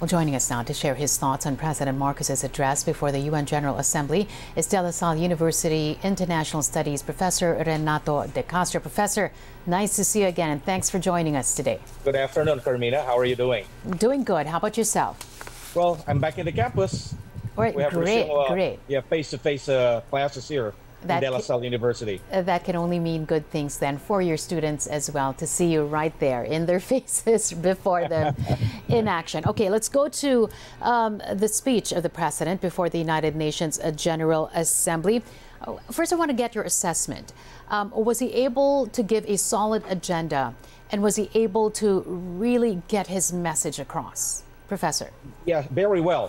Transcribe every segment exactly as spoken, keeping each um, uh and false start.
Well, joining us now to share his thoughts on President Marcos's address before the U N General Assembly is De La Salle University International Studies Professor Renato De Castro. Professor, nice to see you again, and thanks for joining us today. Good afternoon, Carmina. How are you doing? Doing good. How about yourself? Well, I'm back in the campus. All right, we have great, resumed, uh, great. Yeah, face-to-face uh, classes here That at De La ca- Salle University. Uh, that can only mean good things then for your students as well, to see you right there in their faces before them in action. Okay, let's go to um, the speech of the president before the United Nations uh, General Assembly. Uh, First, I want to get your assessment. Um, was he able to give a solid agenda, and was he able to really get his message across? Professor. Yeah, very well.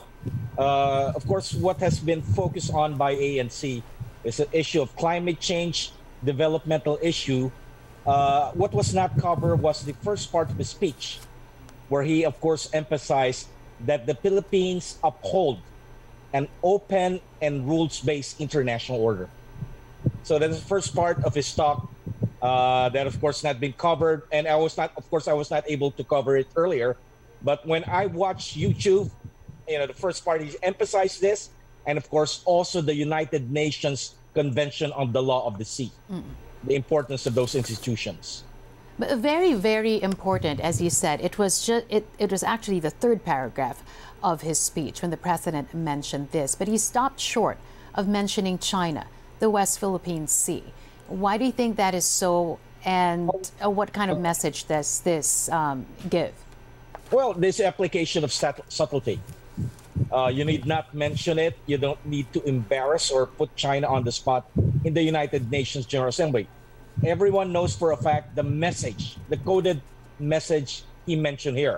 Uh, of course, what has been focused on by A N C is an issue of climate change, developmental issue. Uh, what was not covered was the first part of the speech, where he, of course, emphasized that the Philippines uphold an open and rules-based international order. So that's the first part of his talk uh, that, of course, not been covered. And I was not, of course, I was not able to cover it earlier. But when I watched YouTube, you know, the first part, he emphasized this. And of course, also the United Nations Convention on the Law of the Sea, mm. the importance of those institutions. But very, very important, as you said. It was just it, it was actually the third paragraph of his speech when the president mentioned this. But he stopped short of mentioning China, the West Philippine Sea. Why do you think that is so? And uh, what kind of message does this um, give? Well, this application of sat- subtlety. Uh, you need not mention it. You don't need to embarrass or put China on the spot in the United Nations General Assembly. Everyone knows for a fact the message, the coded message he mentioned here.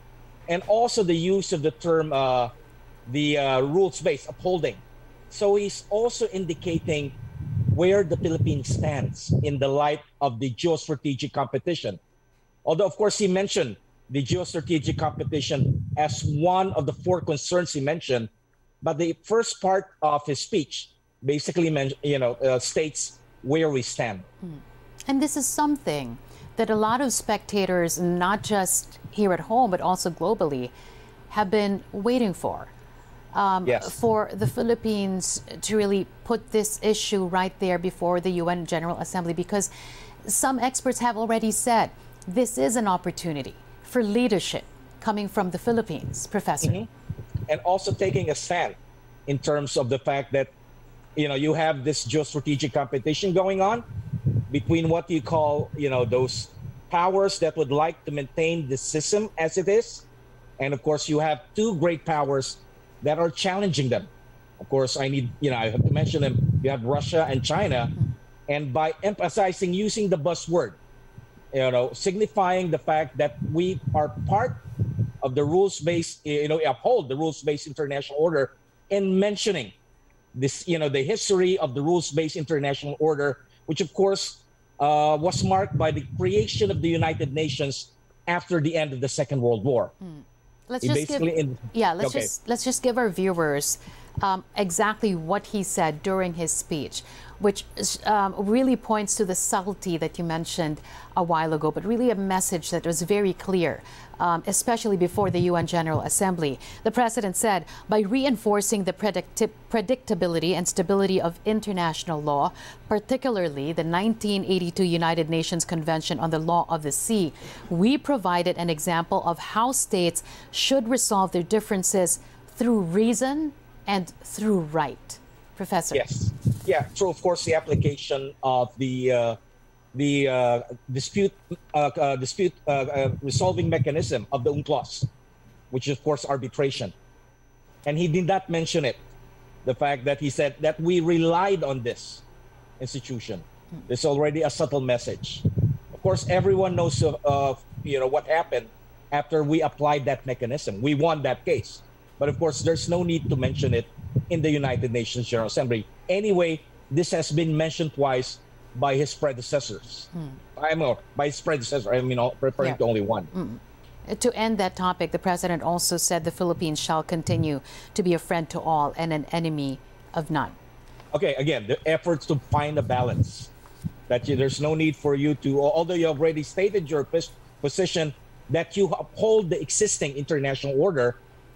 And also the use of the term, uh, the uh, rules-based upholding. So he's also indicating where the Philippines stands in the light of the geostrategic competition. Although, of course, he mentioned the geostrategic competition as one of the four concerns he mentioned, but the first part of his speech basically, men- you know, uh, states where we stand. And this is something that a lot of spectators, not just here at home, but also globally, have been waiting for. Um, yes. For the Philippines to really put this issue right there before the U N General Assembly, because some experts have already said this is an opportunity for leadership coming from the Philippines, Professor. Mm-hmm. And also taking a stand in terms of the fact that, you know, you have this geostrategic competition going on between what you call, you know, those powers that would like to maintain the system as it is. And of course, you have two great powers that are challenging them. Of course, I need, you know, I have to mention them. You have Russia and China. And by emphasizing using the buzzword, you know, signifying the fact that we are part of the rules-based, you know, uphold the rules-based international order, and mentioning this, you know, the history of the rules-based international order, which of course uh, was marked by the creation of the United Nations after the end of the Second World War. Mm. Let's It just give, in, yeah, let's okay. just let's just give our viewers um, exactly what he said during his speech, which um, really points to the subtlety that you mentioned a while ago, but really a message that was very clear, um, especially before the U N General Assembly. The president said, by reinforcing the predicti- predictability and stability of international law, particularly the nineteen eighty-two United Nations Convention on the Law of the Sea, we provided an example of how states should resolve their differences through reason and through right. Professor. Yes. Yeah. So, of course, the application of the uh, the uh, dispute uh, uh, dispute uh, uh, resolving mechanism of the UNCLOS, which is, of course, arbitration. And he did not mention it. The fact that he said that we relied on this institution. There's already a subtle message. Of course, everyone knows of, of you know what happened after we applied that mechanism. We won that case. But of course, there's no need to mention it in the United Nations General Assembly. Anyway, this has been mentioned twice by his predecessors. Hmm. I mean, by his predecessor, I mean, referring yeah. to only one. Mm. To end that topic, the president also said the Philippines shall continue to be a friend to all and an enemy of none. Okay, again, the efforts to find a balance. That you, there's no need for you to, although you already stated your position, that you uphold the existing international order,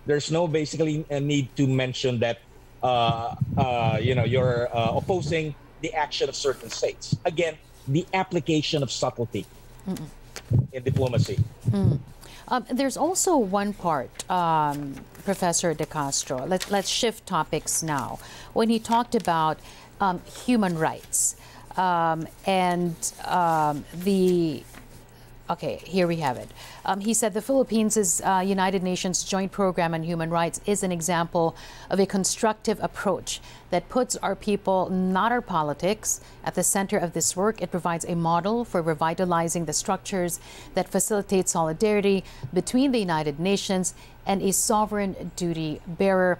there's no basically a need to mention that uh, uh, you know you're uh, opposing the action of certain states. Again, the application of subtlety Mm-mm. in diplomacy. Mm. Um, there's also one part, um, Professor De Castro. Let, let's shift topics now. When he talked about um, human rights um, and um, the Okay, here we have it. Um, he said the Philippines' uh, United Nations Joint Program on Human Rights is an example of a constructive approach that puts our people, not our politics, at the center of this work. It provides a model for revitalizing the structures that facilitate solidarity between the United Nations and a sovereign duty bearer.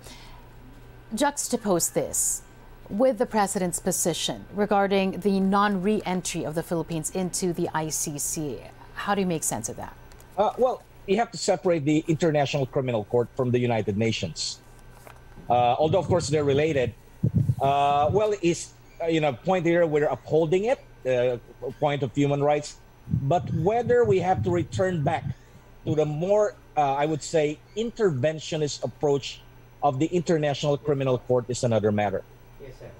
Juxtapose this with the President's position regarding the non-re-entry of the Philippines into the I C C. How do you make sense of that? Uh, well, you have to separate the International Criminal Court from the United Nations. Uh, although, of course, they're related. Uh, well, is uh, you know, point here we're upholding it, the uh, point of human rights, but whether we have to return back to the more, uh, I would say, interventionist approach of the International Criminal Court is another matter. Yes, sir.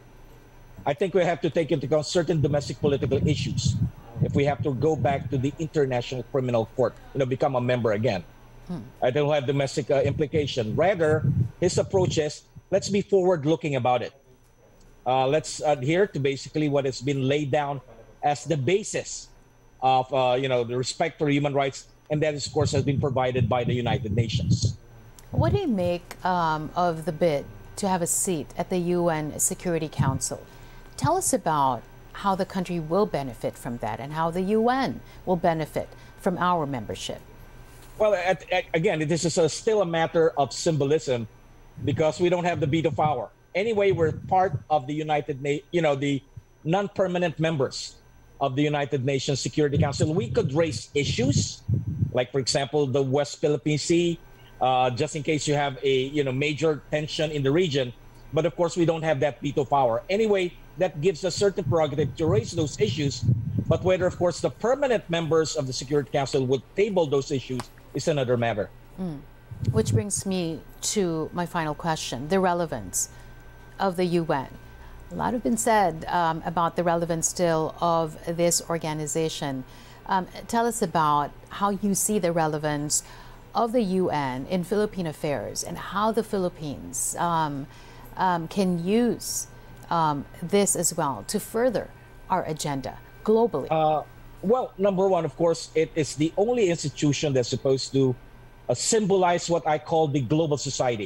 I think we have to take into account certain domestic political issues if we have to go back to the International Criminal Court, you know, become a member again. Hmm. I don't have domestic uh, implication. Rather, his approach is, let's be forward-looking about it. Uh, let's adhere to basically what has been laid down as the basis of, uh, you know, the respect for human rights, and that, of course, has been provided by the United Nations. What do you make um, of the bid to have a seat at the U N Security Council? Tell us about how the country will benefit from that and how the U N will benefit from our membership. Well, at, at, again, this is a, still a matter of symbolism because we don't have the veto power. Anyway, we're part of the United Nations, you know, the non-permanent members of the United Nations Security Council. We could raise issues, like, for example, the West Philippine Sea, uh, just in case you have a, you know, major tension in the region. But of course, we don't have that veto power. Anyway, that gives us certain prerogative to raise those issues. But whether, of course, the permanent members of the Security Council would table those issues is another matter. Mm. Which brings me to my final question, the relevance of the U N. A lot has been said um, about the relevance still of this organization. Um, tell us about how you see the relevance of the U N in Philippine affairs and how the Philippines um, um, can use um, this as well to further our agenda globally. Uh, well, number one, of course, it is the only institution that's supposed to uh, symbolize what I call the global society.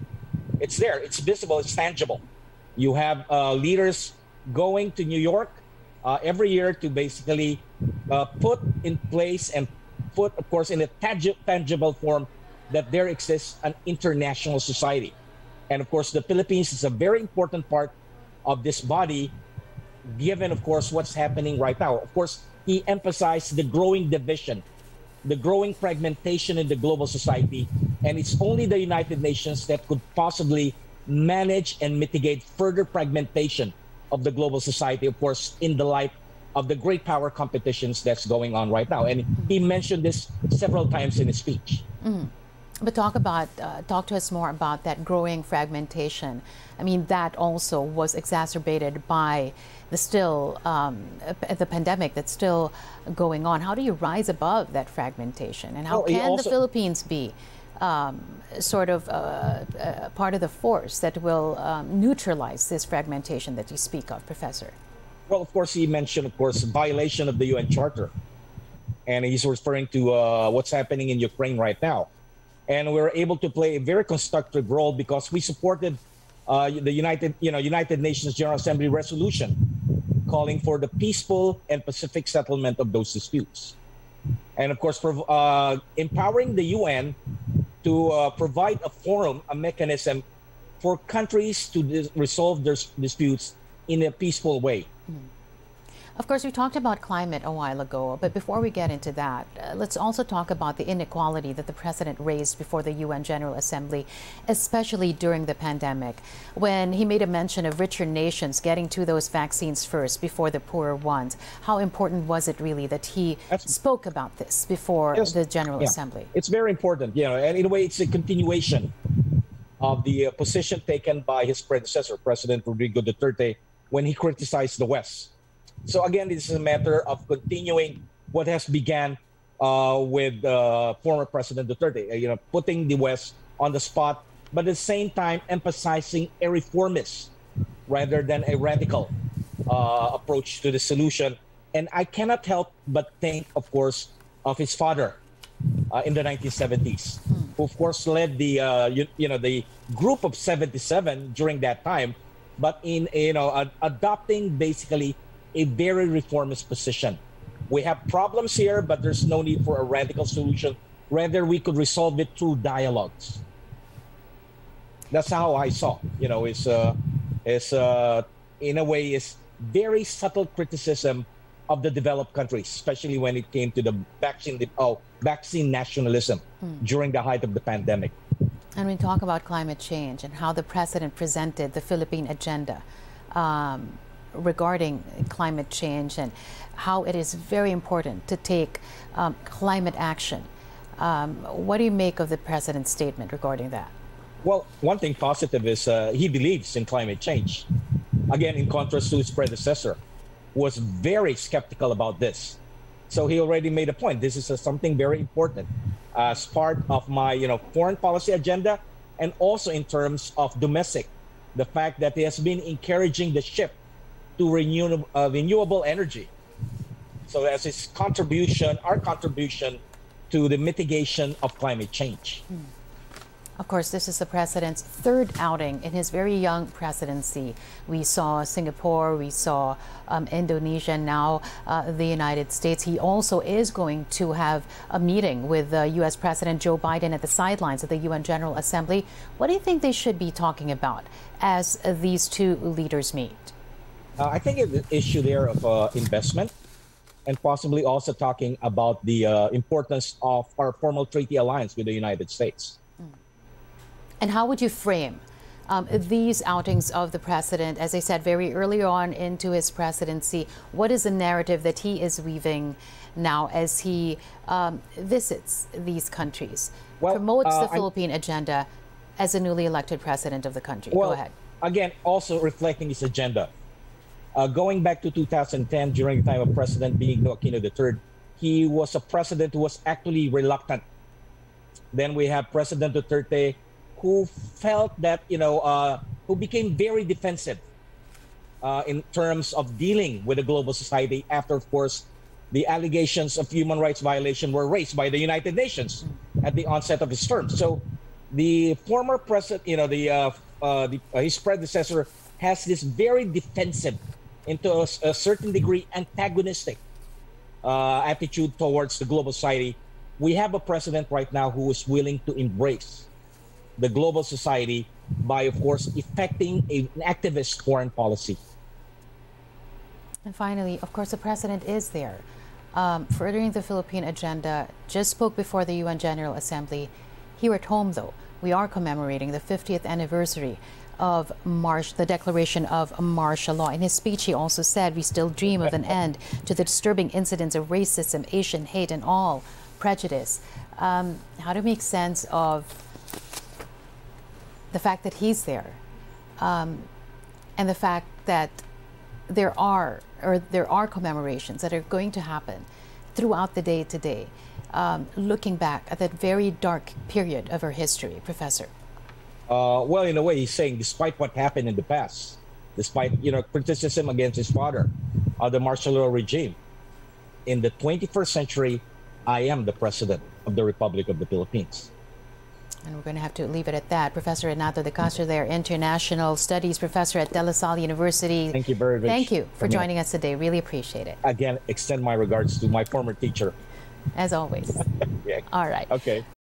It's there, it's visible, it's tangible. You have uh, leaders going to New York uh, every year to basically uh, put in place and put, of course, in a tangi tangible form that there exists an international society. And of course, the Philippines is a very important part of this body, given, of course, what's happening right now. Of course, he emphasized the growing division, the growing fragmentation in the global society, and it's only the United Nations that could possibly manage and mitigate further fragmentation of the global society, of course, in the light of the great power competitions that's going on right now. And he mentioned this several times in his speech. Mm-hmm. But talk about, uh, talk to us more about that growing fragmentation. I mean, that also was exacerbated by the still, um, the pandemic that's still going on. How do you rise above that fragmentation? And how well, can also, the Philippines be um, sort of uh, uh, part of the force that will um, neutralize this fragmentation that you speak of, Professor? Well, of course, he mentioned, of course, violation of the U N Charter. And he's referring to uh, what's happening in Ukraine right now. And we were able to play a very constructive role because we supported uh, the United, you know, United Nations General Assembly resolution calling for the peaceful and pacific settlement of those disputes. And of course, for, uh, empowering the U N to uh, provide a forum, a mechanism for countries to resolve their disputes in a peaceful way. Mm. Of course, we talked about climate a while ago, but before we get into that, uh, let's also talk about the inequality that the president raised before the U N General Assembly, especially during the pandemic, when he made a mention of richer nations getting to those vaccines first before the poorer ones. How important was it really that he That's, spoke about this before yes, the General yeah. Assembly? It's very important, you know, and in a way, it's a continuation of the uh, position taken by his predecessor, President Rodrigo Duterte, when he criticized the West. So again, this is a matter of continuing what has began uh, with uh, former President Duterte, uh, you know, putting the West on the spot, but at the same time emphasizing a reformist rather than a radical uh, approach to the solution. And I cannot help but think, of course, of his father uh, in the nineteen seventies, hmm. who of course led the uh, you, you know the group of seventy-seven during that time, but in you know ad- adopting basically a very reformist position. We have problems here, but there's no need for a radical solution. Rather, we could resolve it through dialogues. That's how I saw. You know, it's uh, it's uh, in a way is very subtle criticism of the developed countries, especially when it came to the vaccine oh vaccine nationalism hmm. during the height of the pandemic. And we talk about climate change and how the president presented the Philippine agenda Um, regarding climate change and how it is very important to take um, climate action. Um, what do you make of the president's statement regarding that? Well, one thing positive is uh, he believes in climate change. Again, in contrast to his predecessor, who was very skeptical about this. So he already made a point. This is uh, something very important as part of my, you know, foreign policy agenda, and also in terms of domestic. The fact that he has been encouraging the shift to renew, uh, renewable energy. So as his contribution, our contribution to the mitigation of climate change. Hmm. Of course, this is the president's third outing in his very young presidency. We saw Singapore, we saw um, Indonesia, now uh, the United States. He also is going to have a meeting with uh, U S President Joe Biden at the sidelines of the U N General Assembly. What do you think they should be talking about as uh, these two leaders meet? Uh, I think it's an issue there of uh, investment, and possibly also talking about the uh, importance of our formal treaty alliance with the United States. And how would you frame um, these outings of the president, as I said, very early on into his presidency? What is the narrative that he is weaving now as he um, visits these countries, well, promotes uh, the Philippine I'm... agenda as a newly elected president of the country? Well, Go ahead. Again, also reflecting his agenda. Uh, going back to two thousand ten, during the time of President Benigno Aquino the third, he was a president who was actually reluctant. Then we have President Duterte, who felt that, you know, uh, who became very defensive uh, in terms of dealing with the global society after, of course, the allegations of human rights violation were raised by the United Nations at the onset of his term. So the former president, you know, the, uh, uh, the uh, his predecessor has this very defensive, into a, a certain degree, antagonistic uh, attitude towards the global society. We have a president right now who is willing to embrace the global society by, of course, effecting a, an activist foreign policy. And finally, of course, the president is there, um, furthering the Philippine agenda, just spoke before the U N General Assembly. Here at home, though, we are commemorating the fiftieth anniversary of Marsh, the declaration of martial law. In his speech, he also said, we still dream of an end to the disturbing incidents of racism, Asian hate, and all prejudice. Um, how to make sense of the fact that he's there, um, and the fact that there are or there are commemorations that are going to happen throughout the day today, um, looking back at that very dark period of our history, Professor. Uh, well, in a way, he's saying, despite what happened in the past, despite, you know, criticism against his father, uh, the martial law regime, in the twenty-first century, I am the president of the Republic of the Philippines. And we're going to have to leave it at that. Professor Renato de Castro there, International Studies Professor at De La Salle University. Thank you very much. Thank you for joining us today. Really appreciate it. Again, extend my regards to my former teacher. As always. Yeah. All right. Okay.